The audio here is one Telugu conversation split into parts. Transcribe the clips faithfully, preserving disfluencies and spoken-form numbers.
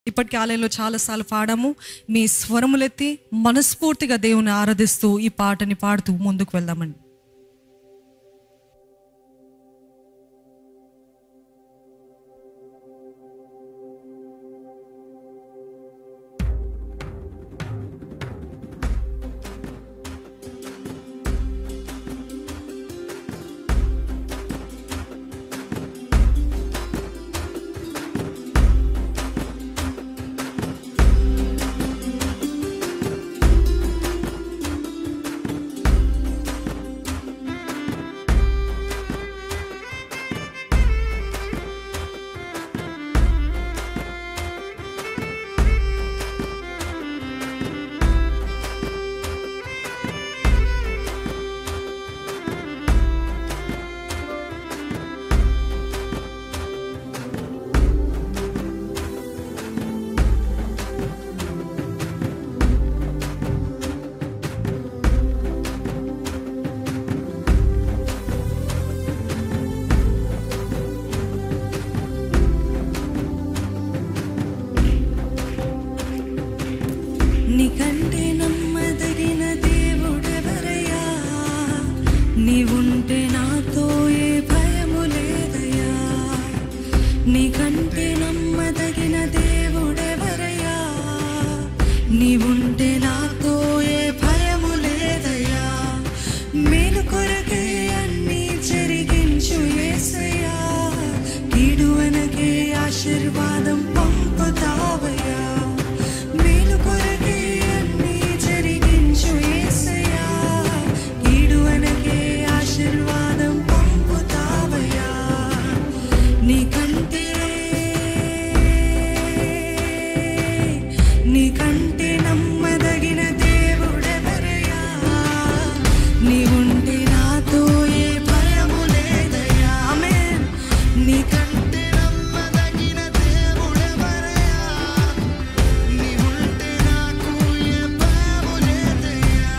ఇప్పటికీ ఆలయంలో చాలాసార్లు పాడాము. మీ స్వరములెత్తి మనస్ఫూర్తిగా దేవుని ఆరాధిస్తూ ఈ పాటని పాడుతూ ముందుకు వెళ్దామండి. నీకంటే నమ్మదగిన దేవుడెవరయ్యా, నీవుంటే నాతో ఏ భయము లేదయ్యా. నీకంటే నమ్మదగిన దేవుడెవరయ్యా, నీవుంటే నాతో ఏ భయము లేదయ్యా. మేలు కొరకే అన్నీ జరిగించు యేసయ్యా, కీడు అనకే ఆశీర్వాదం పంపుతావయ్యా. మేలు కొరకే ఆశీర్వాదం పంపుతావయ్యా. నీకంటే నీకంటే నమ్మదగిన దేవుడెవరయ్యా, నీవుంటే నాతో ఏ భయము లేదయ్యా. ఆమేన్. నీకంటే నమ్మదగిన దేవుడెవరయ్యా, నీవుంటే నాకు ఏ భయము లేదయ్యా.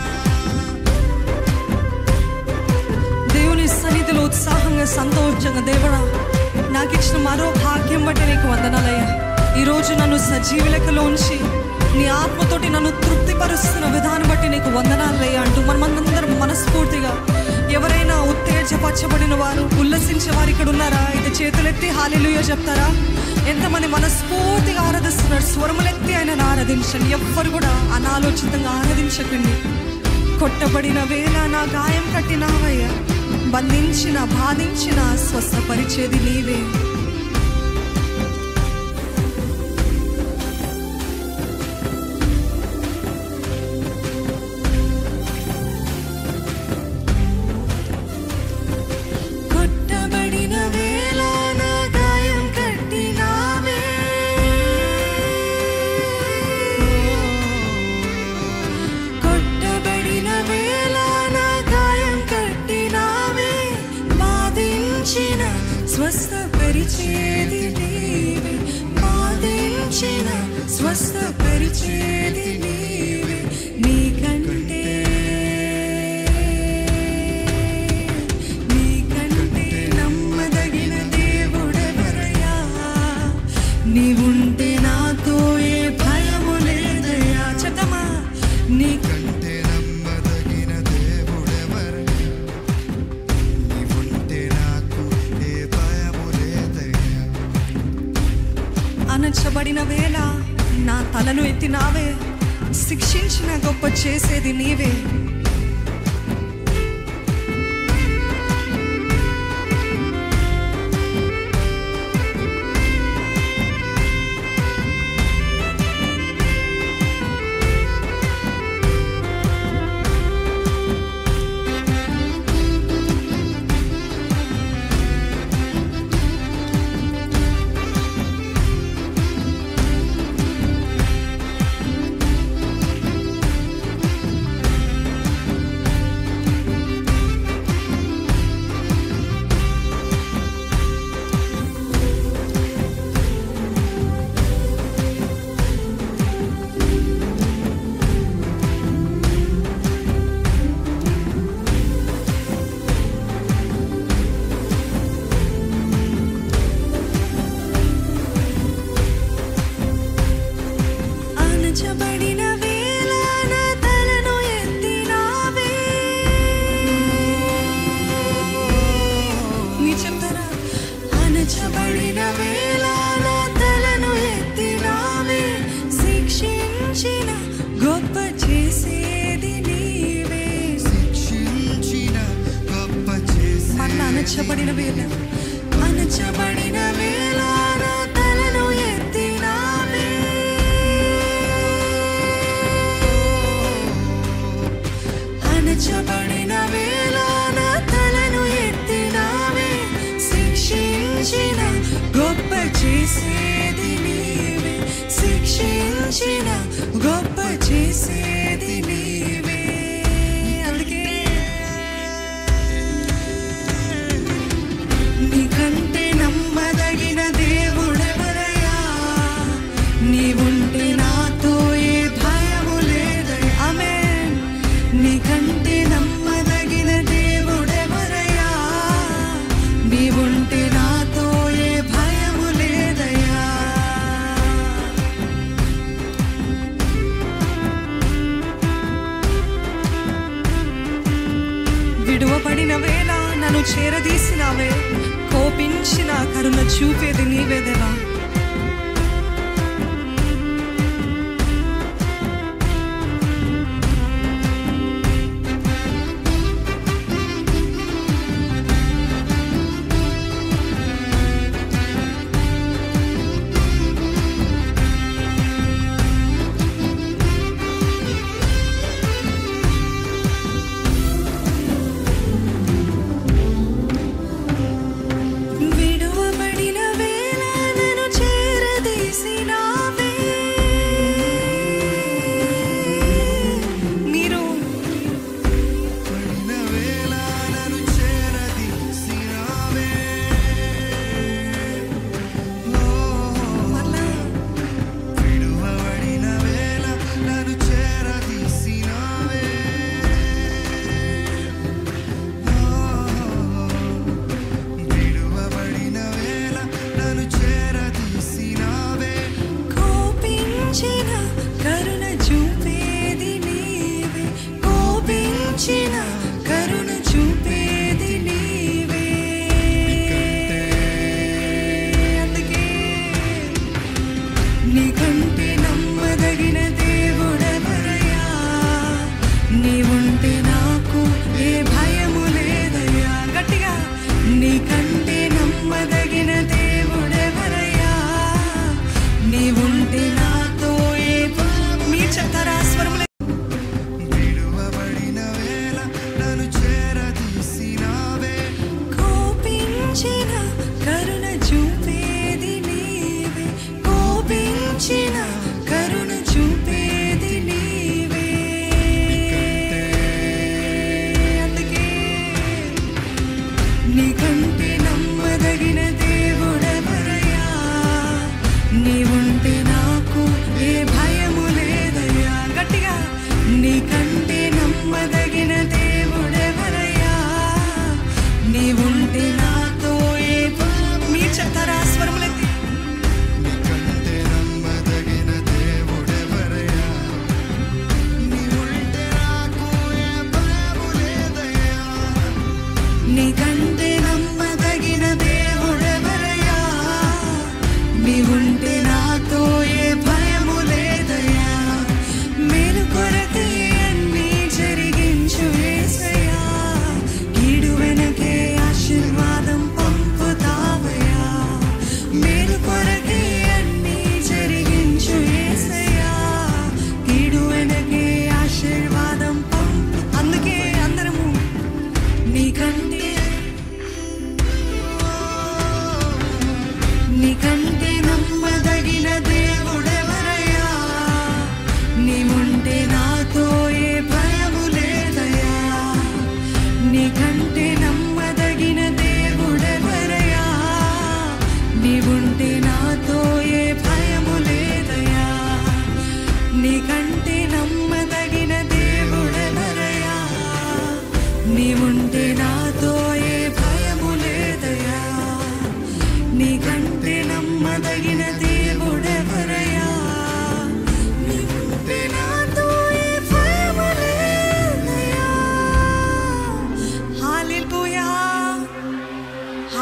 సన్నిధిలో ఉత్సాహంగా సంతోషంగా దేవుడా నాకు ఇచ్చిన మరో భాగ్యం బట్టి నీకు వందనాలయ్యా. ఈరోజు నన్ను సజీవ లెక్కలో ఉంచి నీ ఆత్మతోటి నన్ను తృప్తిపరుస్తున్న విధానం బట్టి నీకు వందనాలయ్యా అంటూ మనమందరం మనస్ఫూర్తిగా, ఎవరైనా ఉత్తేజపరచబడిన వారు ఉల్లసించే వారు ఇక్కడ ఉన్నారా? అయితే చేతులెత్తి హల్లెలూయా చెప్తారా? ఎంతమంది మనస్ఫూర్తిగా ఆరాధిస్తున్నారు? స్వరములెత్తి ఆయన ఆరాధించండి. ఎవ్వరు కూడా అనాలోచితంగా ఆరాధించకండి. కొట్టబడిన వేళ నా గాయం కట్టినావయ్యా, బంధించిన బాధించిన స్వస్థపరిచేది నీవే. కొట్టబడిన వేళ నా గాయం కట్టినావే, కొట్టబడిన వేళ నా గాయం కట్టినావే. బాధించిన స్వస్థపరిచేది నీవే, బాధించిన స్వస్థపరిచేది నీవే. నీకంటే నీకంటే నమ్మదగిన దేవుడెవరయ్యా, నీవుంటే నాతో ఏ భయము లేదయ్యా. చెప్తామా? నీకంటే నమ్మదగిన దేవుడెవరయ్యా, నీవుంటే నాకు ఏ భయము లేదయ్యా. అణచబడిన వేళ నా తలను ఎత్తినావే, శిక్షించిన గొప్ప చేసేది నీవే. అణచబడిన వేళ నా తలను ఎత్తినావే. నీ చెప్తారా? అణచబడిన వేళ నా తలను ఎత్తినావే. శిక్షించిన గొప్ప చేసేది నీవే. శిక్షించిన గొప్ప చేసే మళ్ళా అణచబడిన వేళ అణచబడిన వేళ నా తలను ఎత్తినావే. అణచబడిన వేళ నా తలను ఎత్తినావే. శిక్షించిన గొప్ప చేసేది నీవే. శిక్షించిన గొప్ప చేసేది నీవే. అందుకే నీకంటే నమ్మదగిన దేవుడెవరయ్యా? నీవుంటే నాతో ఏ భయము లేదయ్యా. ఆమేన్. నీకంటే నమ్మదగిన దేవుడెవరయ్యా? నీవుంటే నాతో ఏ భయము లేదయ్యా. విడువబడిన వేళ నన్ను చేరదీసినావే. కోపించిన కరుణ చూపేది నీవే దేవా. విడువబడిన వేళ నన్ను చేరదీసినావే. మీరు పడిన వేళ నన్ను చేరదీసినావే. ఓ మళ్ళా విడువబడిన వేళ నన్ను చేరదీసినావే. ఓ విడువబడిన వేళ నన్ను చేరదీసినావే. కోపించిన కరుణ చూపేది నీవే. కోపించిన కరుణ చూపేది నీవే. అందుకే నీకంటే నమ్మదగిన దేవుడెవరయ్యా? నీవుంటే నాకు ఏ భయము లేదయ్యా. గట్టిగా నీకంటే నమ్మదగిన దేవుడెవరయ్యా? నీవుంటే నాతో ఏ భయం- మీరు చెప్తారా? స్వరములే విడువబడిన వేళ నన్ను చేరదీసినావే. కోపించిన కరుణ చూపేది నీవే. కోపించిన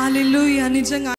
హల్లెలూయా. నిజంగా